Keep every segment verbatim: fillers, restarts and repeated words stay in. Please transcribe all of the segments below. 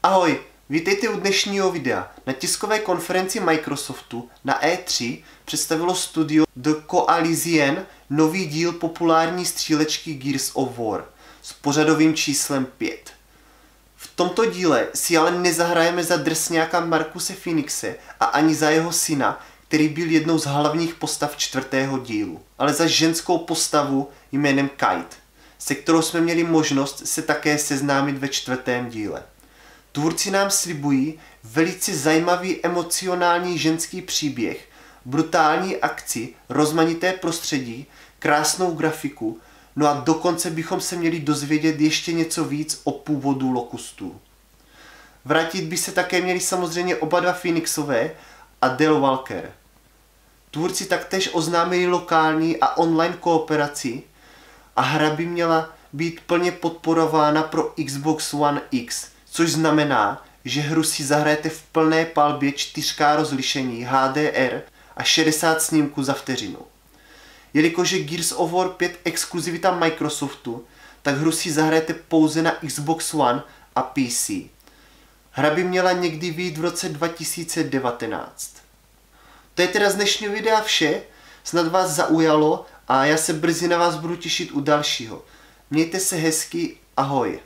Ahoj, vítejte u dnešního videa. Na tiskové konferenci Microsoftu na E tři představilo studio The Coalition nový díl populární střílečky Gears of War s pořadovým číslem pět. V tomto díle si ale nezahrajeme za drsňáka Marcuse Phoenixe a ani za jeho syna, který byl jednou z hlavních postav čtvrtého dílu, ale za ženskou postavu jménem Kate, se kterou jsme měli možnost se také seznámit ve čtvrtém díle. Tvůrci nám slibují velice zajímavý emocionální ženský příběh, brutální akci, rozmanité prostředí, krásnou grafiku, no a dokonce bychom se měli dozvědět ještě něco víc o původu Locustů. Vrátit by se také měli samozřejmě oba dva Phoenixové a Dale Walker. Tvůrci taktéž oznámili lokální a online kooperaci a hra by měla být plně podporována pro Xbox One X, což znamená, že hru si zahrajete v plné palbě čtyři ká rozlišení H D R a šedesát snímků za vteřinu. Jelikož je Gears of War pět exkluzivita Microsoftu, tak hru si zahrajete pouze na Xbox One a P C. Hra by měla někdy vyjít v roce dva tisíce devatenáct. To je teda z dnešního videa vše, snad vás zaujalo a já se brzy na vás budu těšit u dalšího. Mějte se hezky, ahoj.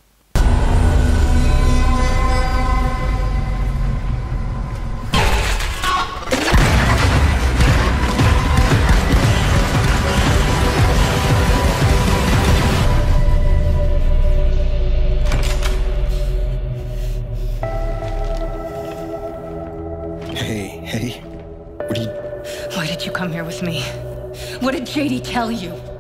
Hey, hey. What are you... Why did you come here with me? What did J D tell you?